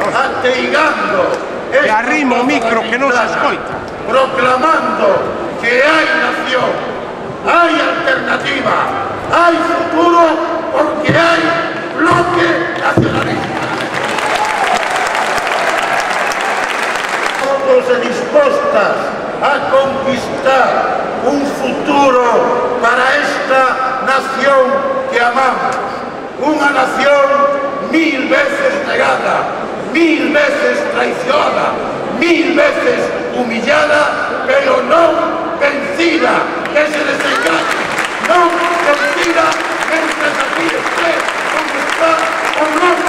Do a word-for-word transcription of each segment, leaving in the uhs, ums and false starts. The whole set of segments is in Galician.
ateigando e arrimo o micro que non se escoita, proclamando que hai nación, hai alternativa, hai futuro, porque hai bloque nacionalista. Todos e dispostas a conquistar un futuro para esta nación que amamos, unha nación mil veces negada, mil veces traicionada, mil veces humillada, pero non vencida, que se desengañe, non vencida, mientras aquí esté donde está o bloque.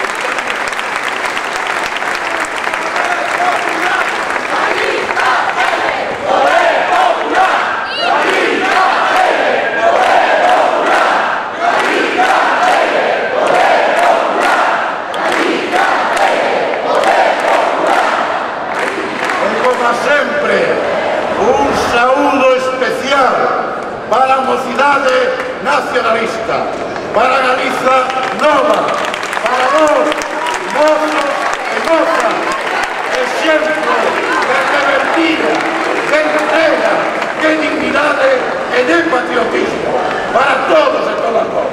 Para a mocidade nacionalista, para Galiza nova, para vos, mozos e mozas, exemplo de revertida, de entrega, de dignidade e de patriotismo, para todos e todas vos.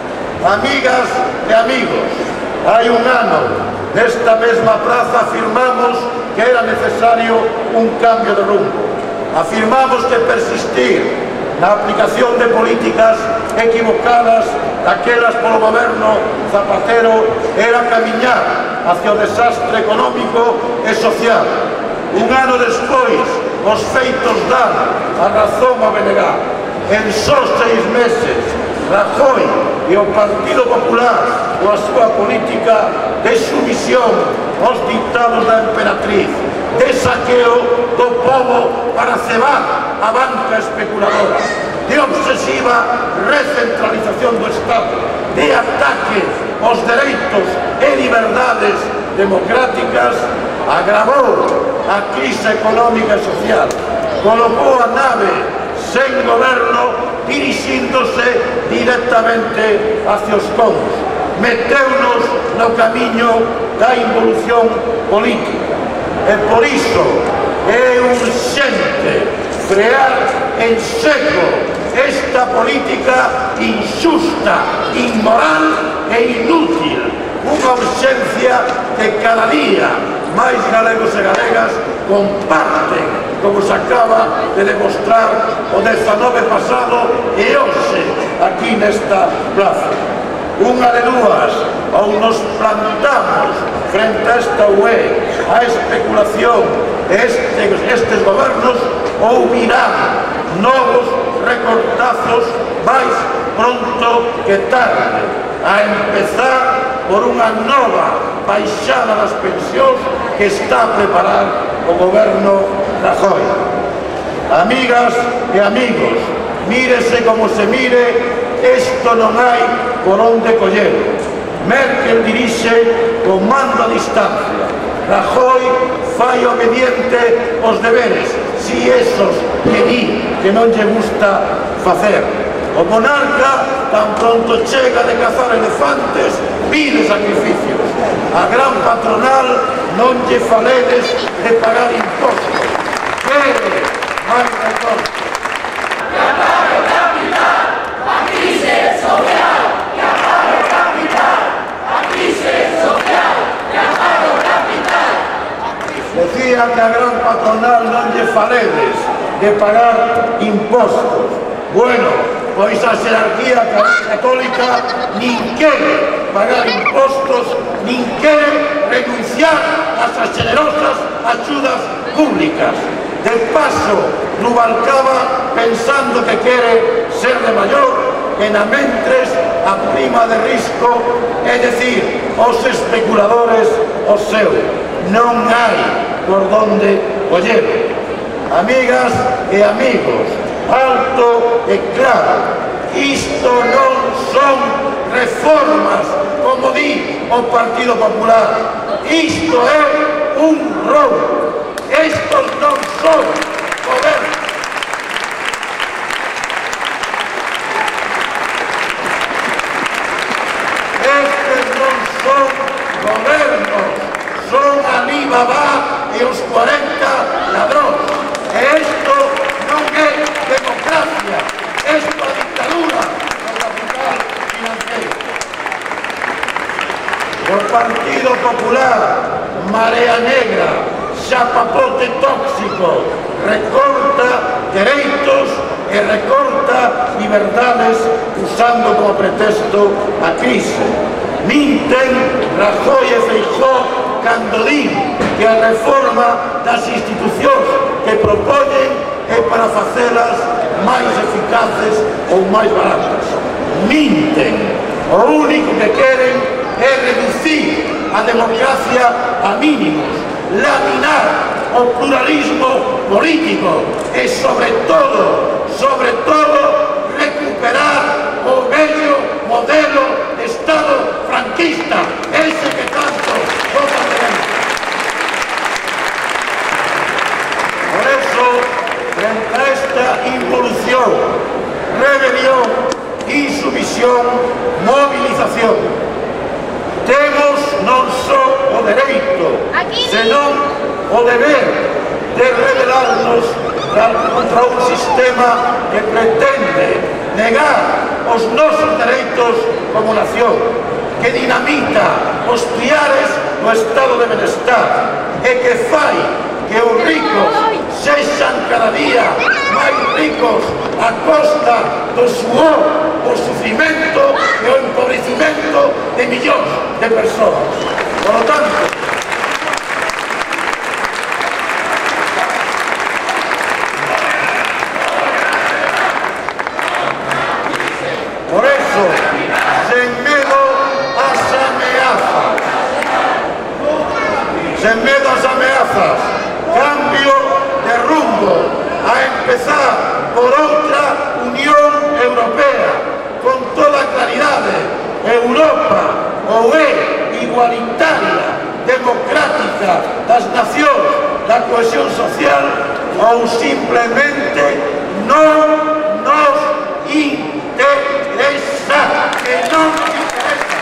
Amigas e amigos, hai un ano, nesta mesma praza afirmamos que era necesario un cambio de rumbo. Afirmamos que persistir na aplicación de políticas equivocadas daquelas polo goberno Zapatero era camiñar hacia o desastre económico e social. Un ano despois, os feitos dan a razón ao B N G. En só seis meses, Rajoy e o Partido Popular, coa súa política de sumisión aos dictados da emperatriz, de saqueo do povo para cebar a banca especuladora, de obsesiva recentralización do Estado, de ataque aos dereitos e liberdades democráticas, agravou a crise económica e social, colocou a nave sen goberno dirixíndose directamente hacia os contos, meteunos no camiño da involución política. E por iso é urxente frear en seco esta política injusta, inmoral e inútil, unha urxencia que cada día máis galegos e galegas comparten, como se acaba de demostrar o dezanove pasado e hoxe aquí nesta plaza. Unha de dúas, ou nos plantamos frente a esta U E, a especulación estes, estes gobernos, ou virán novos recortazos máis pronto que tarde, a empezar por unha nova baixada das pensións que está a preparar o goberno Rajoy. Amigas e amigos, mírese como se mire, isto non hai por onde coller. Merkel dirixe con mando a distancia, Rajoy fai obediente os deberes, si esos que di que non lle gusta facer. O monarca tan pronto chega de cazar elefantes, pide sacrificios. A gran patronal non lle faledes de pagar impostos, quere máis recortes. Decía que a gran patronal non lle faledes de pagar impostos. Bueno, pois a xerarquía católica nin quere pagar impostos, nin quere renunciar ás generosas axudas públicas. De paso, Rubalcaba pensando que quere ser de maior, e na mentres a prima de risco, é dicir, os especuladores o seu. Non hai por donde coller. Amigas e amigos, alto e claro, isto non son reformas, como di o Partido Popular, isto é un roubo, estos non son gobernos. Estes non son gobernos Alibaba e os cuarenta ladróns. E isto non é democracia, isto é a dictadura do capital financeiro. O Partido Popular, Marea Negra, chapapote tóxico, recorta dereitos e recorta liberdades usando como pretexto a crise. Minten Rajoy e Feijóo cando din que a reforma das institucións que propoñen é para facelas máis eficaces ou máis baratas. Minten. O único que queren é reducir a democracia a mínimos, laminar o pluralismo político e, sobre todo, sobre todo, recuperar o vello modelo de Estado franquista, ese que tanto vos queremos. Por eso, frente a esta involución, rebelión, insumisión, movilización, temos non só o dereito, senón o deber de rebelarnos contra un sistema que pretende negar os nosos dereitos como nación, que dinamita os piares do estado de benestar e que fai que os ricos sexan cada día máis ricos a costa do suor, o sufrimento e o empobrecimento de millóns de persoas. Por lo tanto, por eso, sen medo ás ameazas, sen medo ás ameazas, cambio de rumbo, a empezar por outra Unión Europea, con toda claridade. Europa ou é igualitaria, democrática das nacións, da cohesión social, ou simplemente non nos interesa, que non nos interesa.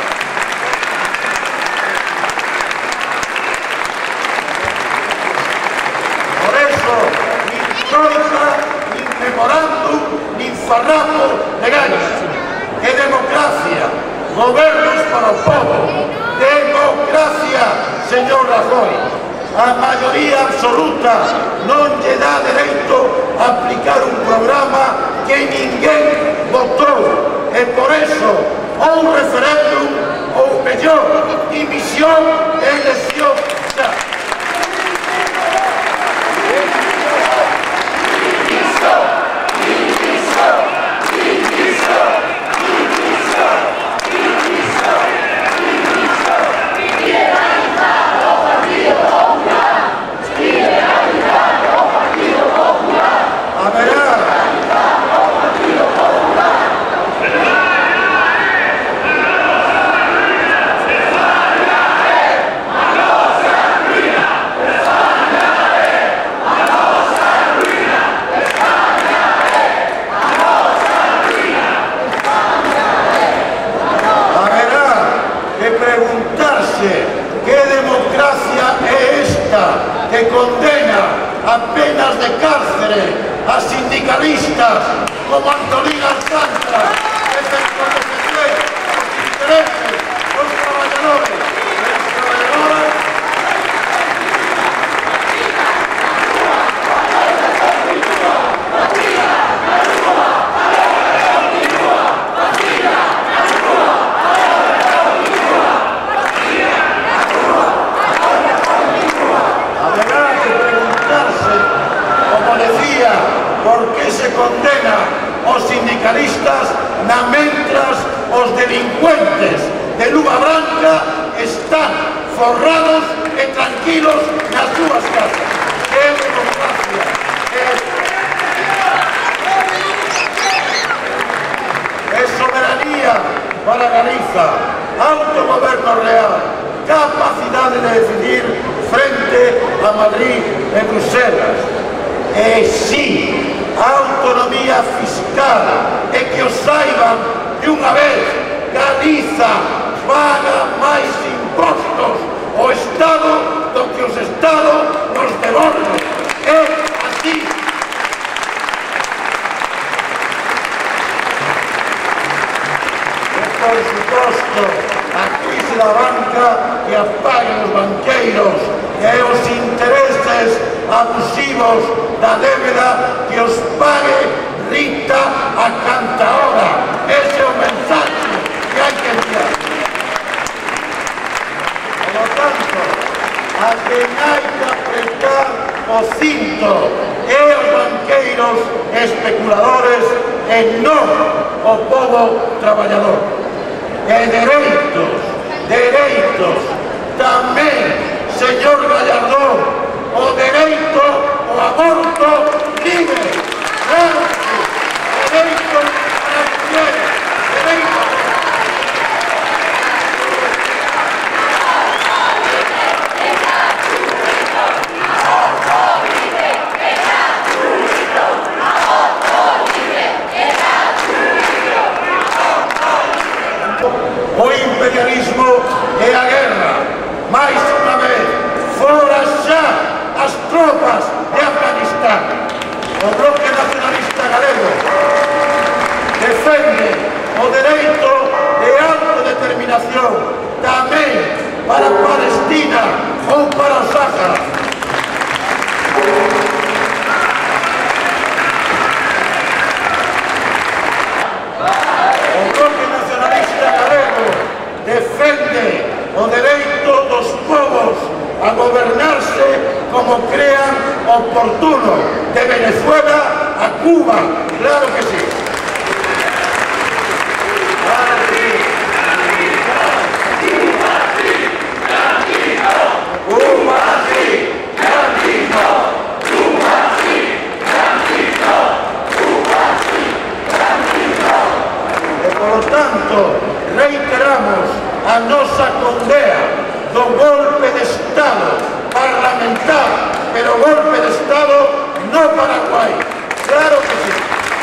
Por eso, nin troika, nin memorándum, nin farrapo de gañas. Que democracia, gobernos para o povo, democracia, señor Rajoy. A maioría absoluta non lle dá dereito a aplicar un programa que ninguén votou, e por eso ou referéndum ou mellor, dimisión e elección xa. Que condena a penas de cárcere a sindicalistas como Antolín Alcántara, que se defender los intereses de los trabajadores y las trabajadoras. ¿Por qué se condena os sindicalistas na mentras os delincuentes de Luva Branca están forrados e tranquilos nas súas casas? Que democracia é é soberanía para Galiza, autogoberno real, capacidade de decidir frente a Madrid e Bruselas. E sí, autonomía fiscal, e que os saiban de unha vez, Galiza paga máis impostos ao Estado do que os Estados da banca que a paguen os banqueiros e os intereses abusivos da débeda que os pague Rita a canta hora. Ese é o mensaxe que hai que enviar. Por lo tanto, a quen hai que apretar o cinto e os banqueiros especuladores e non o povo traballador. E dereitos, dereitos, tamén, señor Gallardón, o dereito ao aborto libre, claro que sí, dereito a las mujeres, dereito a o imperialismo e a guerra, máis unha vez, fora xa as tropas de Afganistán. O Bloque Nacionalista Galego defende o dereito de autodeterminación tamén para Palestina ou para o Sáhara. O Bloque Nacionalista Galego defende o dereito dos povos a gobernarse como crean oportuno, de Venezuela a Cuba, claro que sí. Claro que sí. Cuba sí, Yankee no. Cuba sí, Yankee no. Cuba sí, Yankee no. E polo tanto, reiteramos a nosa condea do golpe de Estado parlamentar, pero golpe de Estado no Paraguai, claro que sí.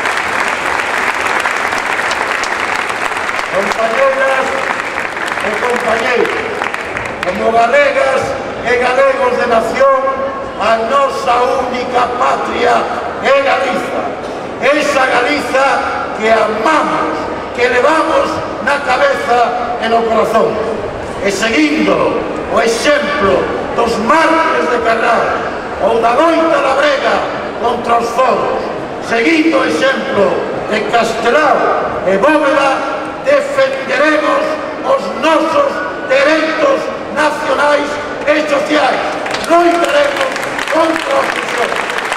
Compañeras e compañeiros, como galegas e galegos de nación, a nosa única patria é Galiza, esa Galiza que amamos, que levamos na cabeza e no corazón. E seguindo o exemplo dos mártires de Carral ou da loita da brega contra os foros, seguindo o exemplo de Castelao e Bóveda, defenderemos os nosos dereitos nacionais e sociais. Loitaremos contra a opresión.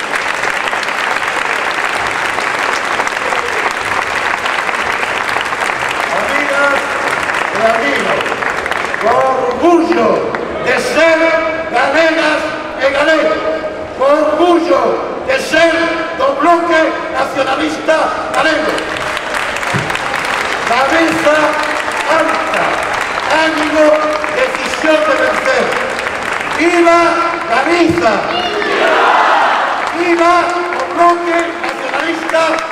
Amigas e amigos, con orgullo de ser galegas e galegos, con orgullo de ser do Bloque Nacionalista Galego. Cabeza alta, ánimo, decisión de vencer. ¡Viva Galiza! ¡Viva o Bloque Nacionalista